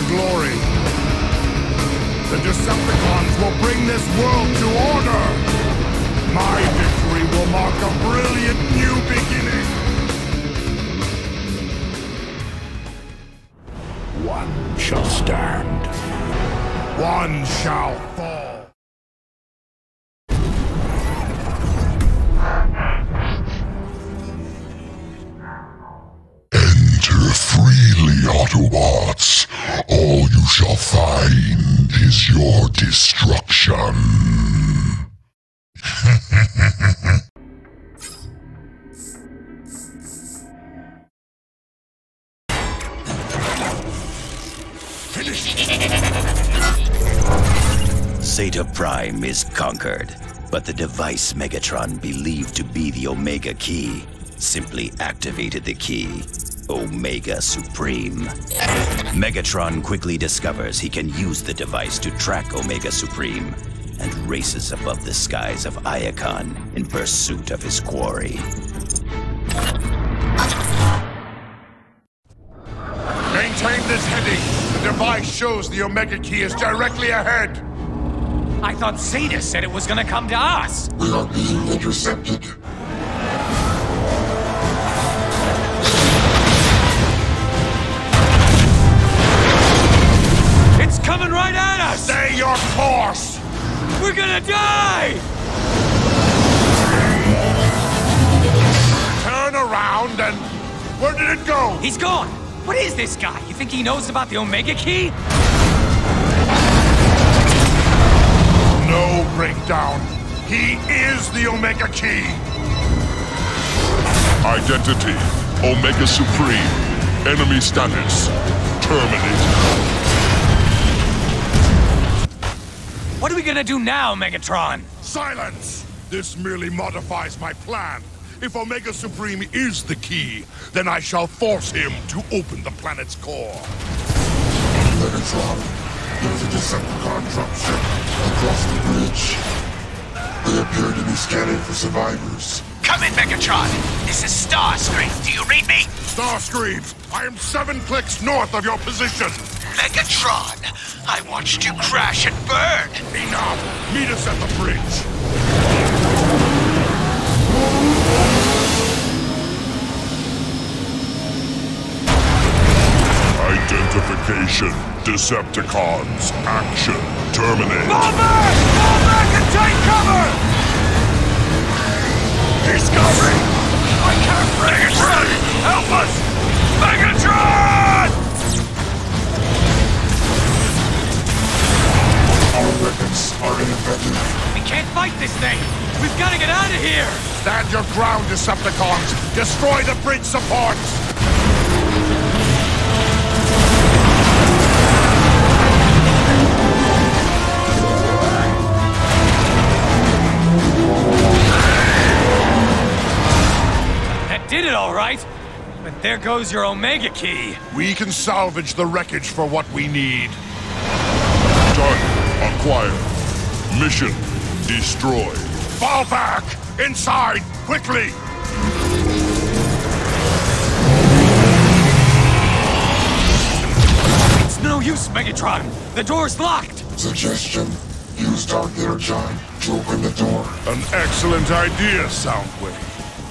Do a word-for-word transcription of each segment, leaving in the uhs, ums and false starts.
glory. The Decepticons will bring this world to order. My victory will mark a brilliant new beginning. One shall stand. One shall fall. Enter freely, Autobots. All you shall find is your destruction. Zeta Prime is conquered, but the device Megatron believed to be the Omega Key simply activated the key, Omega Supreme. Megatron quickly discovers he can use the device to track Omega Supreme and races above the skies of IACON in pursuit of his quarry. Maintain this heading. The device shows the Omega Key is directly ahead. I thought Zeta said it was gonna come to us! We are being intercepted. It's coming right at us! Stay your course! We're gonna die! Turn around and... where did it go? He's gone! What is this guy? You think he knows about the Omega Key? No breakdown. He is the Omega Key. Identity, Omega Supreme. Enemy status, terminated. What are we gonna do now, Megatron? Silence! This merely modifies my plan. If Omega Supreme is the key, then I shall force him to open the planet's core. Megatron, there's a Decepticon dropship across the bridge. They appear to be scanning for survivors. Come in, Megatron! This is Starscream. Do you read me? Starscream, I am seven clicks north of your position. Megatron! I watched you crash and burn! Enough! Meet us at the bridge. Identification, Decepticons, action, terminate. Fall back! Fall back and take cover! He's coming! I can't break it! Run! Help us! Megatron! Our weapons are ineffective. We can't fight this thing! We've gotta get out of here! Stand your ground, Decepticons! Destroy the bridge supports! Did it all right, but there goes your Omega Key. We can salvage the wreckage for what we need. Target acquired. Mission destroyed. Fall back! Inside! Quickly! It's no use, Megatron. The door's locked. Suggestion. Use Dark Energon to open the door. An excellent idea, Soundwave.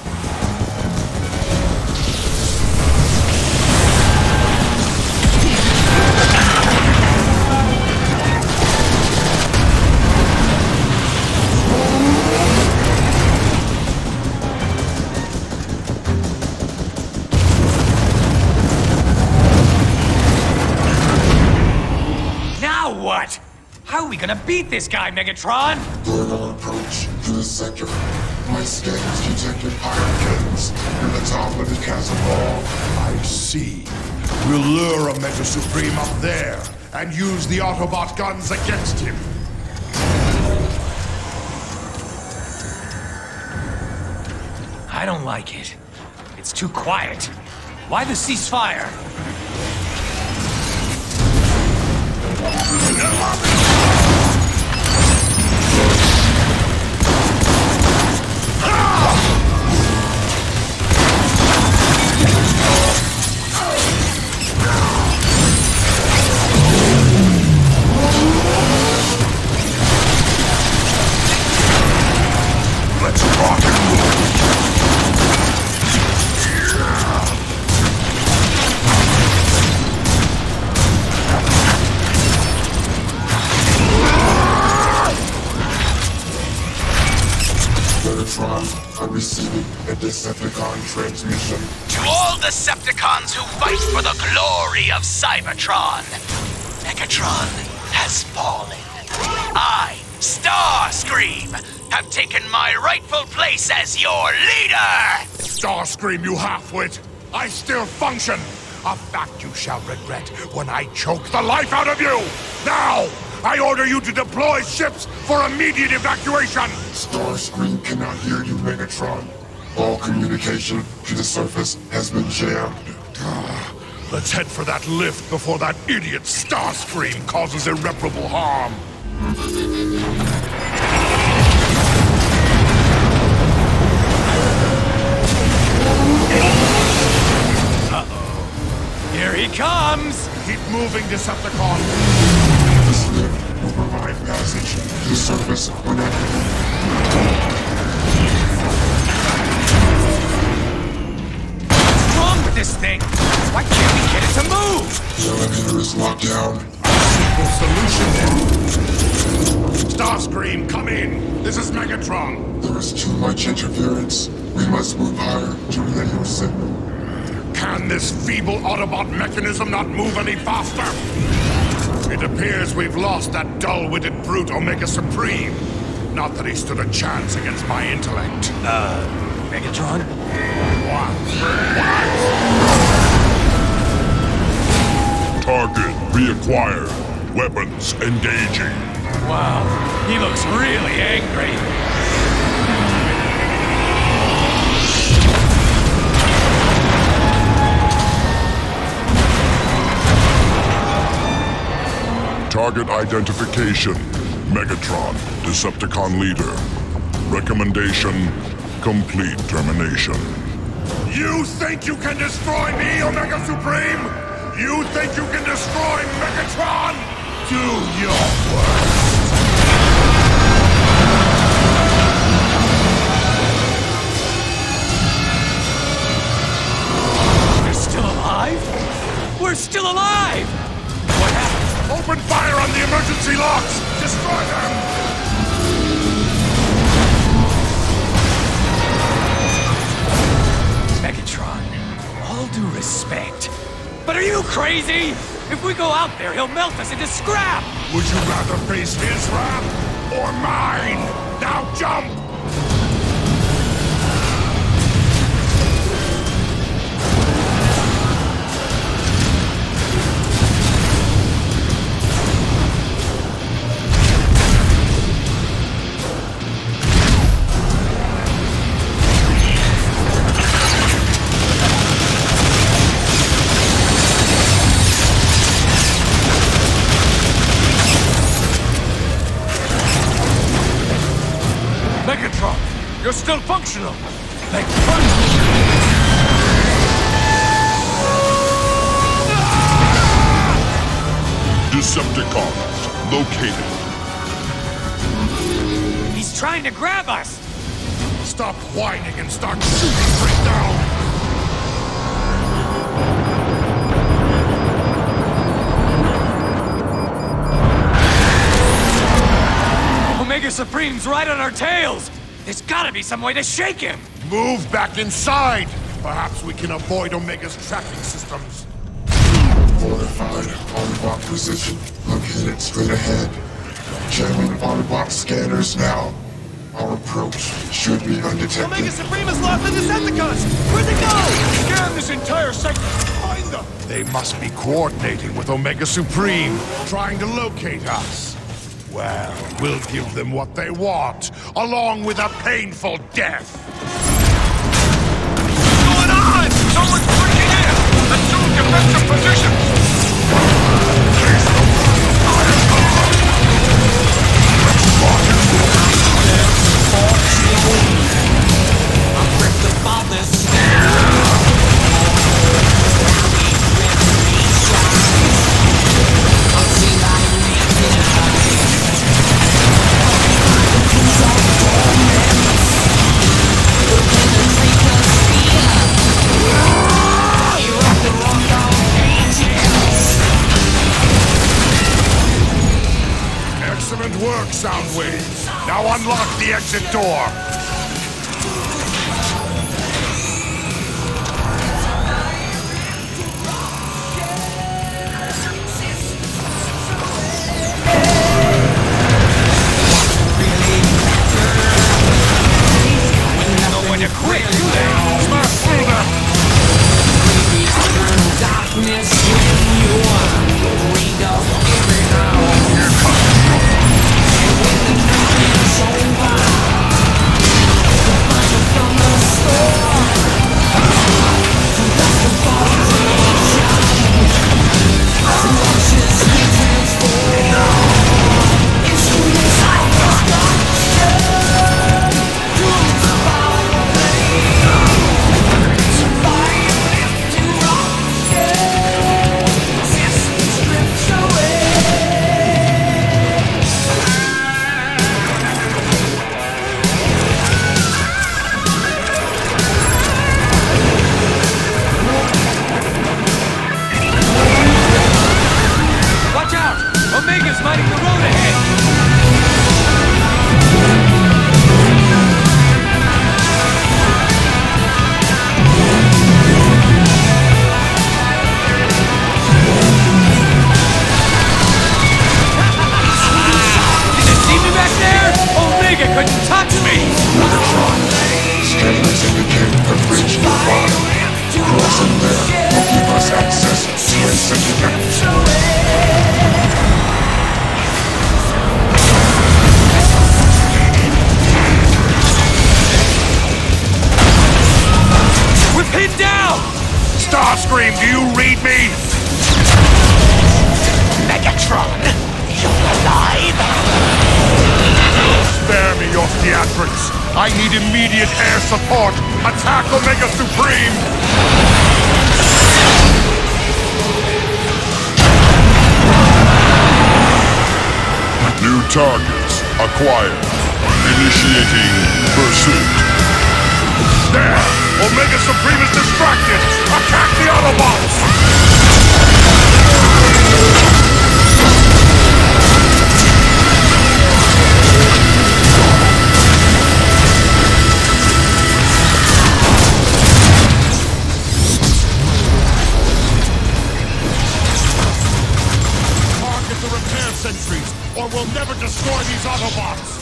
What? How are we gonna beat this guy, Megatron? Vertical approach to the sector. My scans detected IACONs near the top of the chasm wall. I see. We'll lure Omega Supreme up there and use the Autobot guns against him. I don't like it. It's too quiet. Why the ceasefire? Cybertron are receiving a Decepticon transmission. To all Decepticons who fight for the glory of Cybertron, Megatron has fallen. I, Starscream, have taken my rightful place as your leader! Starscream, you half-wit! I still function! A fact you shall regret when I choke the life out of you! Now! I order you to deploy ships for immediate evacuation! Starscream cannot hear you, Megatron. All communication to the surface has been jammed. Let's head for that lift before that idiot Starscream causes irreparable harm. Uh-oh. Here he comes! Keep moving, Decepticon. This lift will provide passage to the surface when activated. What's wrong with this thing? Why can't we get it to move? The elevator is locked down. Simple solution then. Starscream, come in. This is Megatron. There is too much interference. We must move higher to relay your signal. Can this feeble Autobot mechanism not move any faster? It appears we've lost that dull-witted brute Omega Supreme. Not that he stood a chance against my intellect. Uh, Megatron? What? What? Target reacquired. Weapons engaging. Wow, he looks really angry. Target identification. Megatron, Decepticon leader. Recommendation, complete termination. You think you can destroy me, Omega Supreme? You think you can destroy Megatron? Do your worst. We're still alive? We're still alive! What happened? Open fire on the emergency locks! Destroy them! Megatron, all due respect, but are you crazy? If we go out there, he'll melt us into scrap! Would you rather face his wrath or mine? Now jump! Megatron, you're still functional. Like fun. Decepticons located. He's trying to grab us. Stop whining and start shooting straight down! Omega Supreme's right on our tails! There's gotta be some way to shake him! Move back inside! Perhaps we can avoid Omega's tracking systems. Fortified Autobot position located straight ahead. Jamming Autobot scanners now. Our approach should be undetected. Omega Supreme has lost the Decepticons! Where'd they go? Scan this entire sector! Find them! They must be coordinating with Omega Supreme, trying to locate us. Well, we'll give them what they want, along with a painful death. What's going on? Someone's breaking in! Assume defensive position! Excellent work, Soundwave. Now unlock the exit door. touch me! Megatron. Scanners indicate a bridge nearby. Crossing there will give us access to a second. We're pinned down! Starscream, do you read me? Megatron, you're alive? Spare me your theatrics. I need immediate air support. Attack Omega Supreme! New targets acquired. Initiating pursuit. There! Omega Supreme is distracted! Attack the Autobots! Target the repair sentries, or we'll never destroy these Autobots!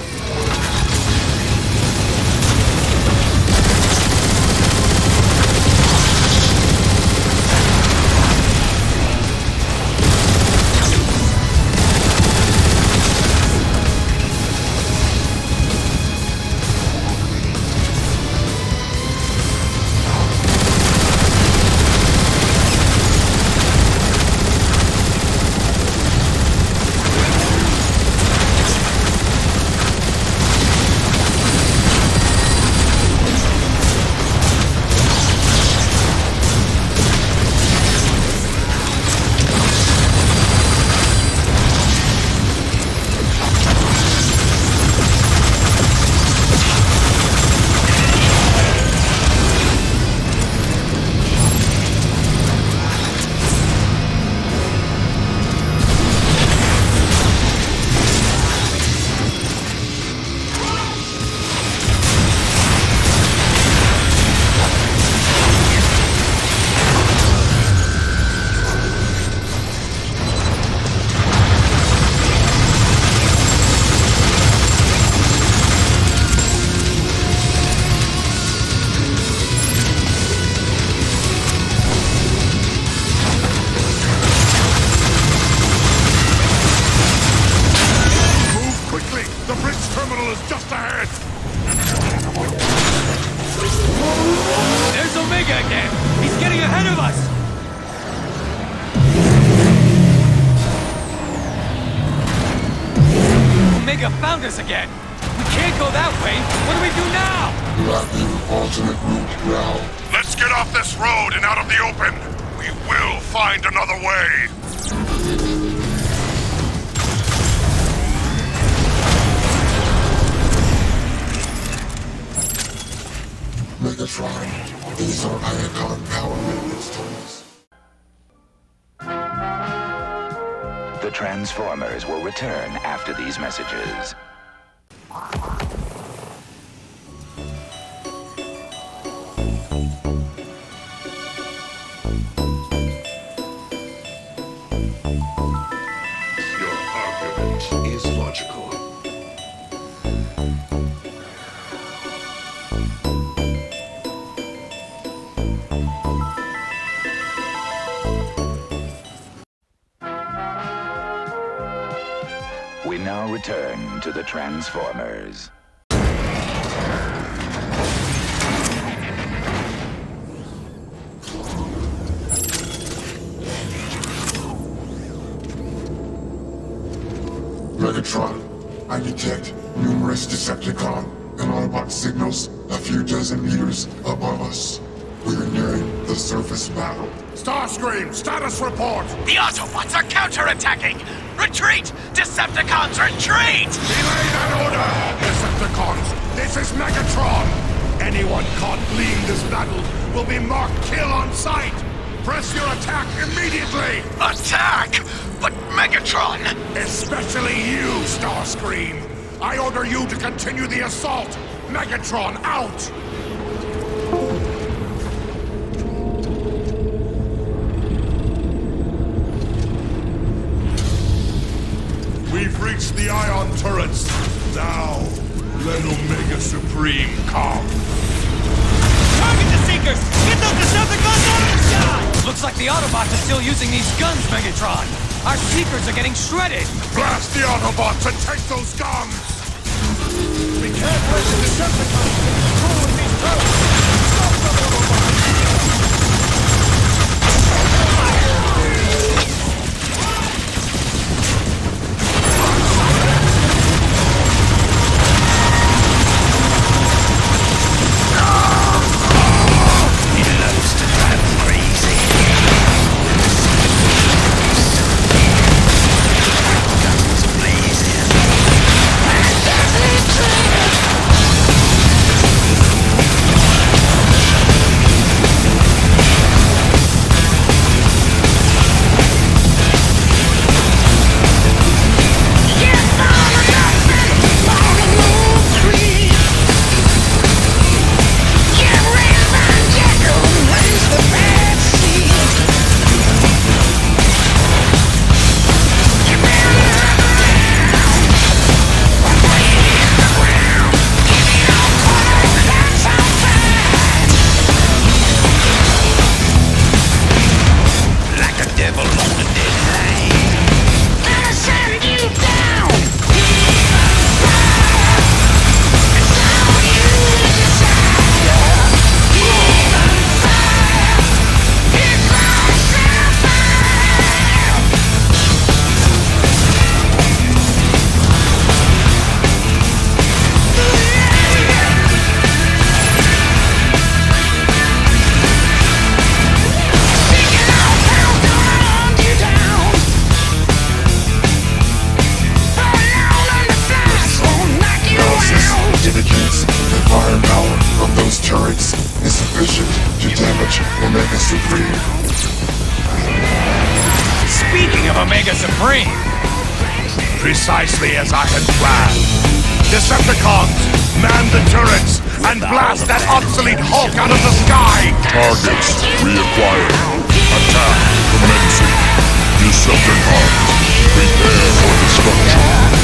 Omega found us again! We can't go that way! What do we do now? Blocking alternate route now. Let's get off this road and out of the open! We will find another way! Megatron, these are IACON power maintenance tools. The Transformers will return after these messages. Your argument is logical. We now return to the Transformers. Megatron, I detect numerous Decepticon and Autobot signals a few dozen meters above us. We are nearing the surface battle. Starscream, status report! The Autobots are counterattacking! Retreat! Decepticons, retreat! Delay that order! Decepticons, this is Megatron! Anyone caught fleeing this battle will be marked kill on sight! Press your attack immediately! Attack? But Megatron! Especially you, Starscream! I order you to continue the assault! Megatron, out! We've reached the ion turrets. Now, Let Omega Supreme come. Target the Seekers! Get those Decepticons out of the sky! Looks like the Autobots are still using these guns, Megatron. Our Seekers are getting shredded. Blast the Autobots and take those guns! We can't let the Decepticons get control of these turrets! Stop the Autobots! Precisely as I had planned. Decepticons, man the turrets, and blast that obsolete Hulk out of the sky! Targets reacquired. Attack commencing. Decepticons, prepare for destruction.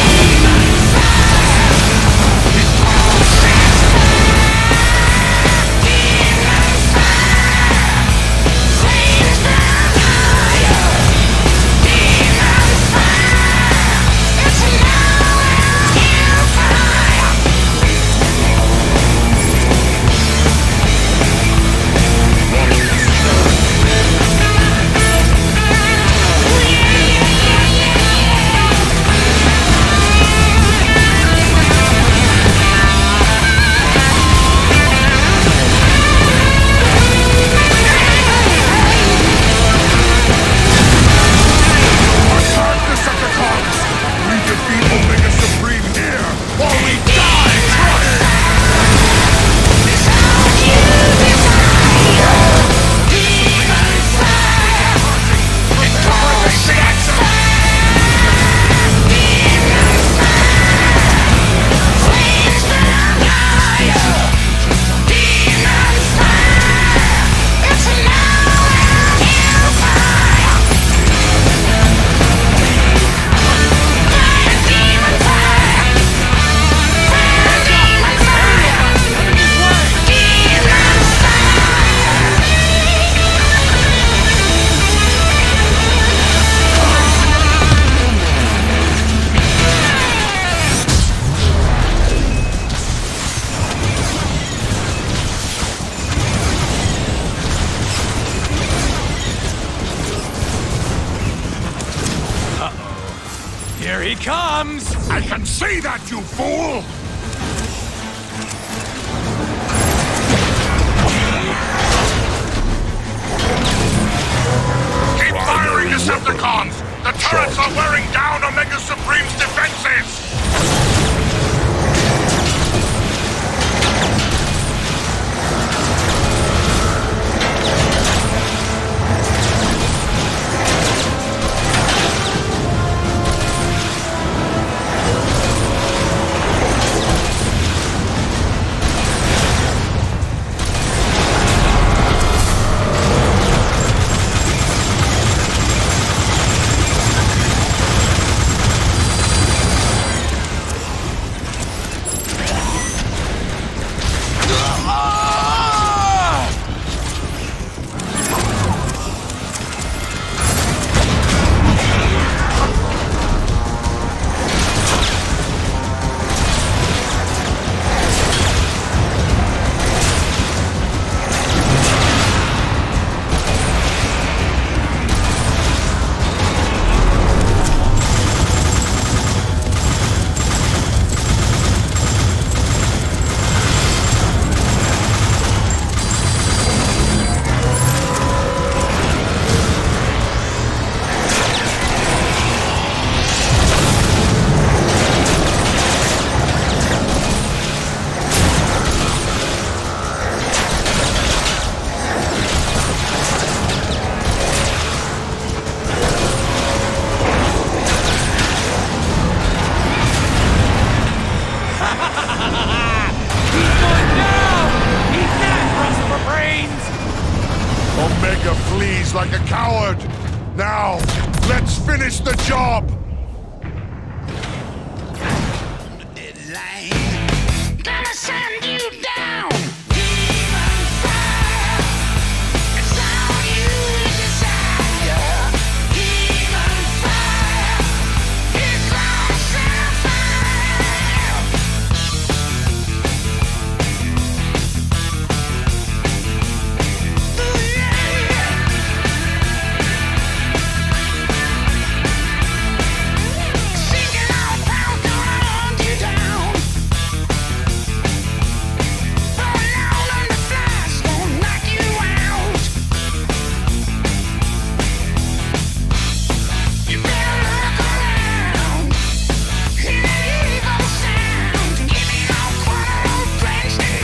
Here he comes! I can see that, you fool! Keep firing, Decepticons! The turrets are wearing down Omega Supreme's defenses! Omega flees like a coward. Now, let's finish the job. Deadline. Gonna send you down. Demon fire. It's all you desire. Demon fire. It's all sapphire. Ooh, yeah. Sinking all pound, gonna hunt you down. Falling down on the flies, gonna knock you out. You better look around. Hear that evil sound. Give me all quarter drenched in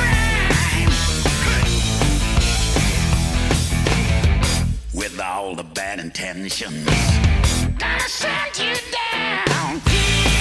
grime. With all the bad intentions. Gonna send you down.